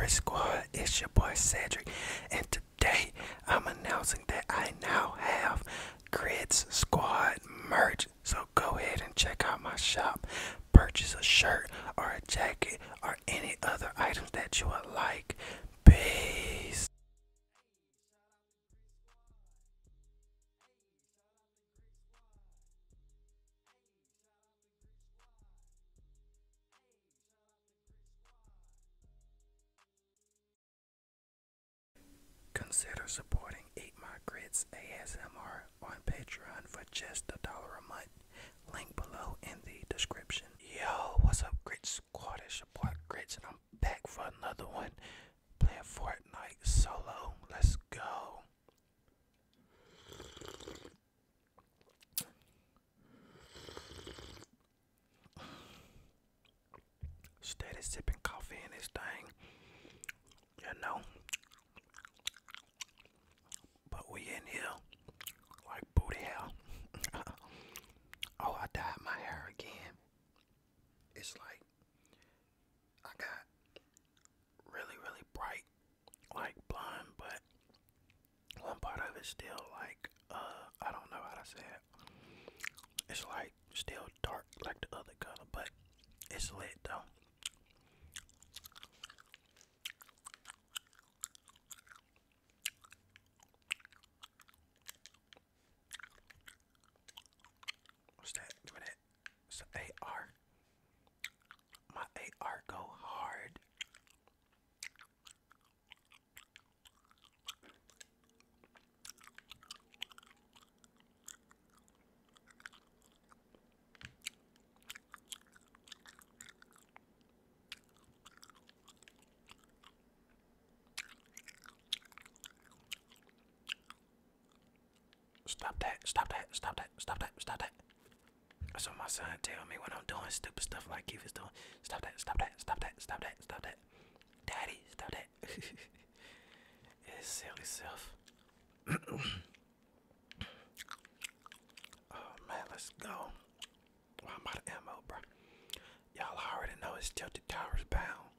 Grit Squad, it's your boy Cedric, and today I'm announcing that I now have Grit Squad merch. So go ahead and check out my shop, purchase a shirt or a jacket or any other items that you would like. Peace. Consider supporting Eat My Grits ASMR on Patreon for just $1 a month. Link below in the description. Yo, what's up, Grit Squad? It's your boy Grits, and I'm back for another one. Playing Fortnite solo. Let's go. Steady sipping coffee in this thing, you know. But we in here like booty hell. Oh, I dyed my hair again. It's like I got really bright, like blonde, but one part of it's still like I don't know how to say it. It's like still dark like the other color, but it's lit though. What's that? Give me that. It's an AR. My AR go hard. Stop that, stop that, stop that, stop that, stop that. That's what my son tell me when I'm doing stupid stuff like he was doing. Stop that, stop that, stop that, stop that, stop that. Daddy, stop that. His silly self. Oh man, let's go. Well, I'm out of ammo, bro. Y'all already know it's Tilted Towers bound.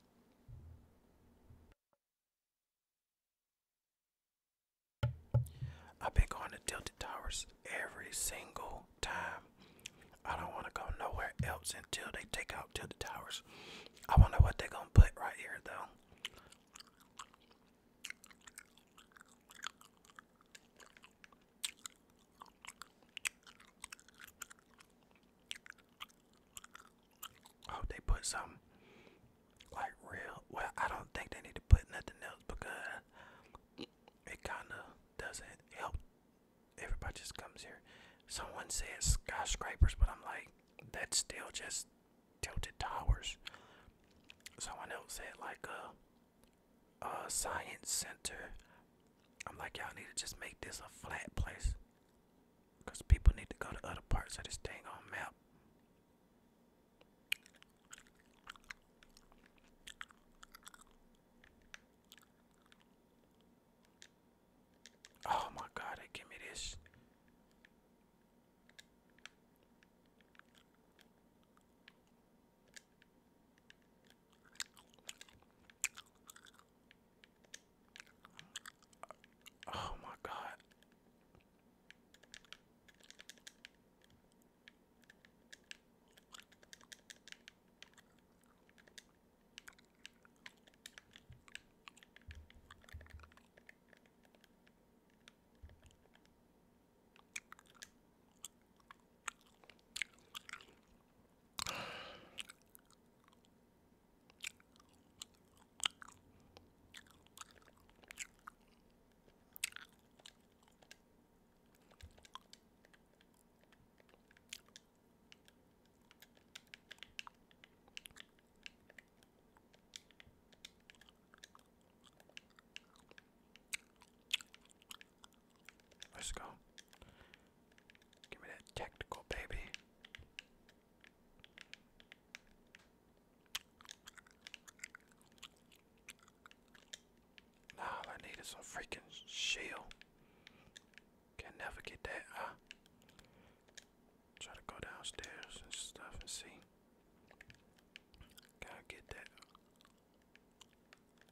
I've been going to Tilted Towers every single time. I don't want to go nowhere else until they take out Tilted Towers. I wonder what they're gonna put right here though. Oh, they put some like real. Well, I don't think they need to put nothing else because it kind of doesn't help. Everybody just comes here. Someone said skyscrapers, but I'm like, that's still just Tilted Towers. Someone else said like a science center. I'm like, y'all need to just make this a flat place, cause people need to go to other parts of this thing on map. Oh my god, they give me this. Oh my god. Let's go. Give me that tactical, baby. Nah, all I need is some freaking shield. Can never get that, huh? Try to go downstairs and stuff and see. Gotta get that.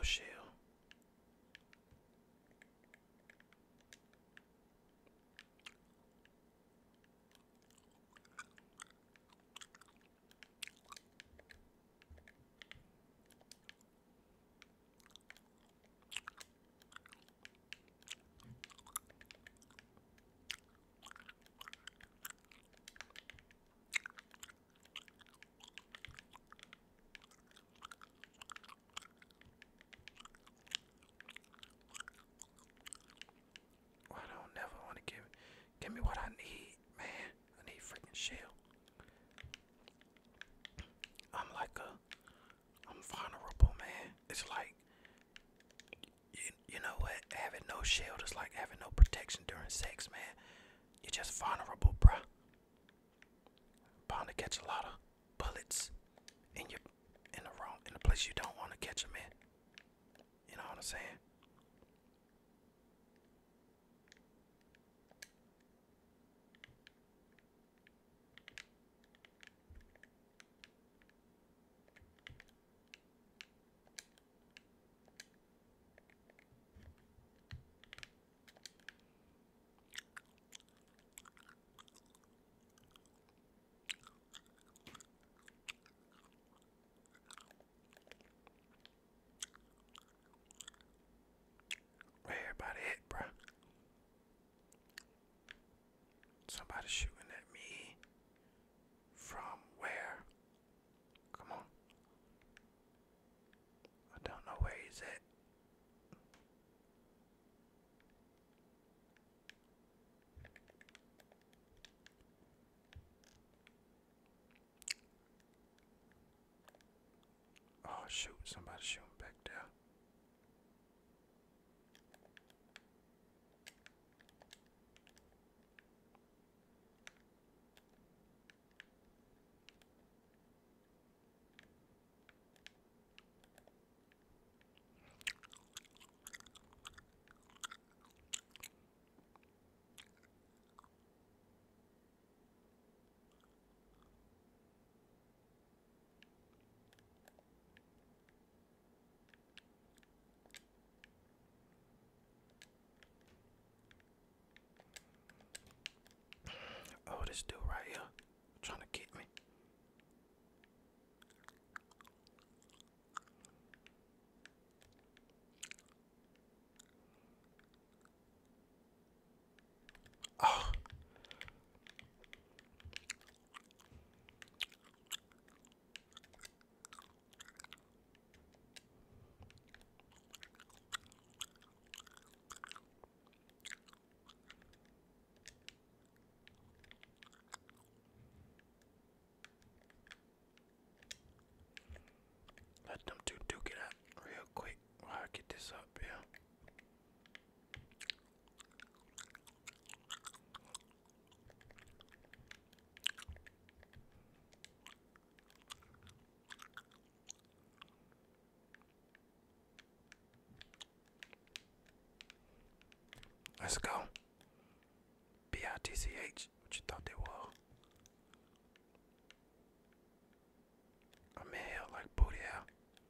no shield. I don't never want to give me what I need, man. I need freaking shield. I'm like I'm vulnerable, man. It's like you know what? Having no shield is like having no protection during sex, man. You're just vulnerable, bruh. Bound to catch a lot of bullets in your in the place you don't want to catch them in. You know what I'm saying? Where everybody at, bruh? Somebody shooting at me. From where? Come on. I don't know where he's at. Oh shoot, somebody shooting back there. Oh, this dude right here trying to get me. Oh, let them two duke it out real quick while I get this up here. Let's go. BITCH. What you thought they were? I'm in hell like booty out.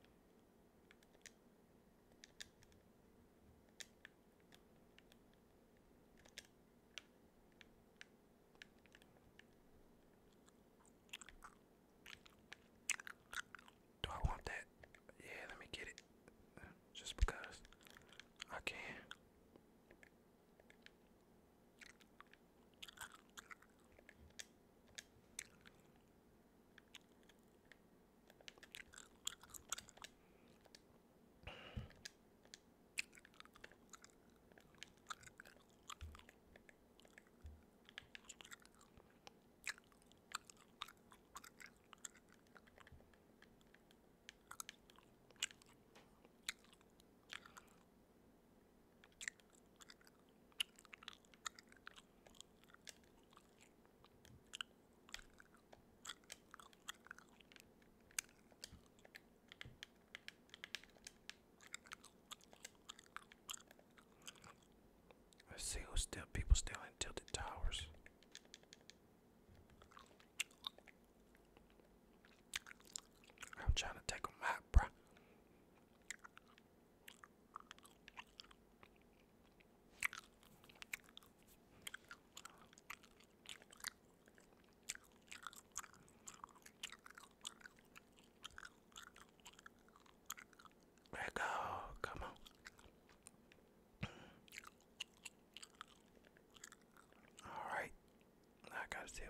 Do I want that? Yeah, let me get it. Just because I can. Let's see who's still people still in Tilted Towers. I'm trying to take them out, bruh.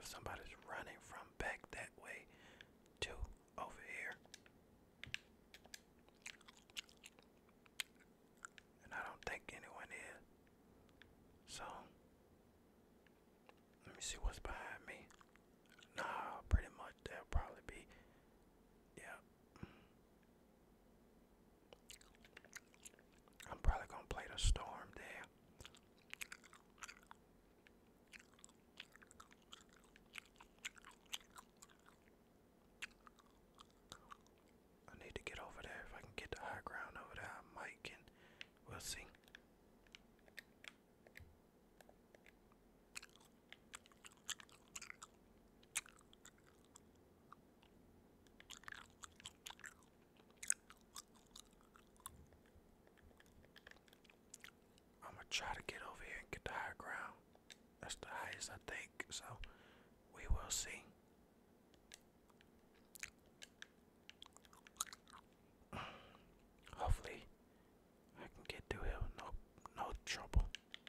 somebody's running from back that way to over here. And I don't think anyone is. So, let me see what's behind me. Nah, pretty much they'll probably be. Yeah. I'm probably gonna play the storm there. I need to get over there. If I can get the high ground over there, I might can. We'll see. I'm gonna try to get over here and get the high ground. That's the highest I think, so we will see. Hopefully I can get through here with no trouble.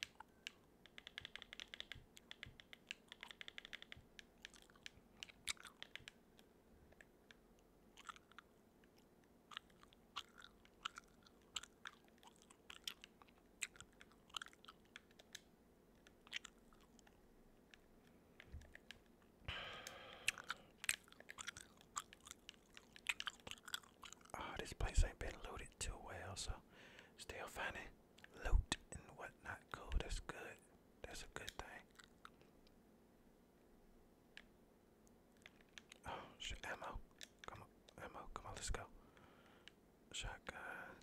Oh, this place ain't been looted too well, so still finding loot and whatnot. Cool, that's good. That's a good thing. Oh, shit, ammo. Come on, ammo. Come on, let's go. Shotgun.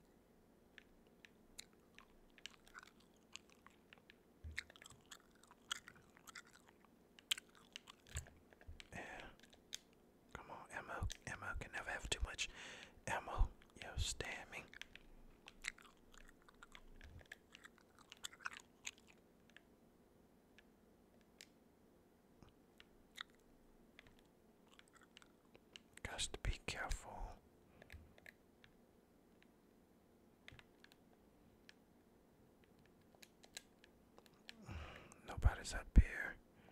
Yeah. Come on, ammo. Ammo can never have too much ammo. You understand me? Got to be careful. Nobody's up here.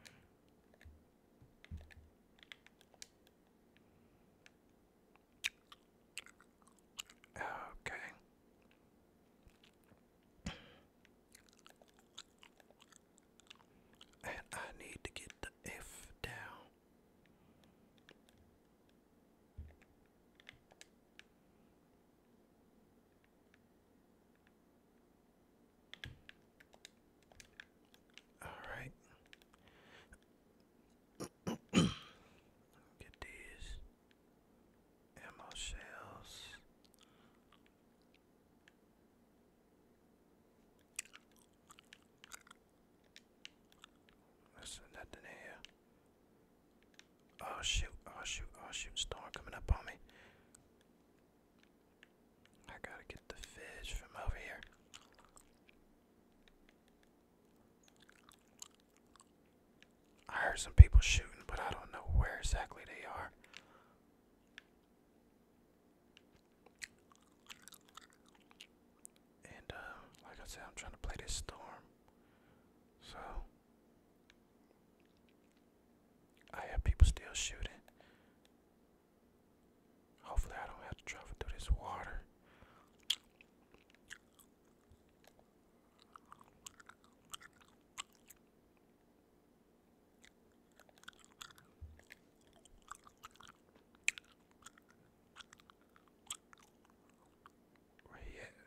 Okay. And I need to get the F down. Alright. Get these ammo shells. There's nothing here. Oh shoot, oh shoot, oh shoot, storm coming up on me. I gotta get the fish from over here. I heard some people shooting, but I don't know where exactly they are. And like I said, I'm trying to play this storm. So I have people still shooting. Hopefully I don't have to travel through this water. Where he at?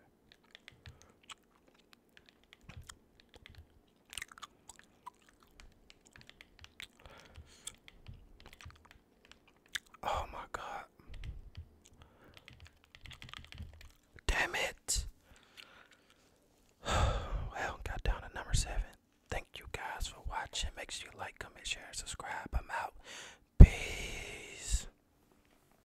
Oh my God. Damn it. Well, got down to number 7. Thank you guys for watching. Make sure you like, comment, share, and subscribe. I'm out. Peace.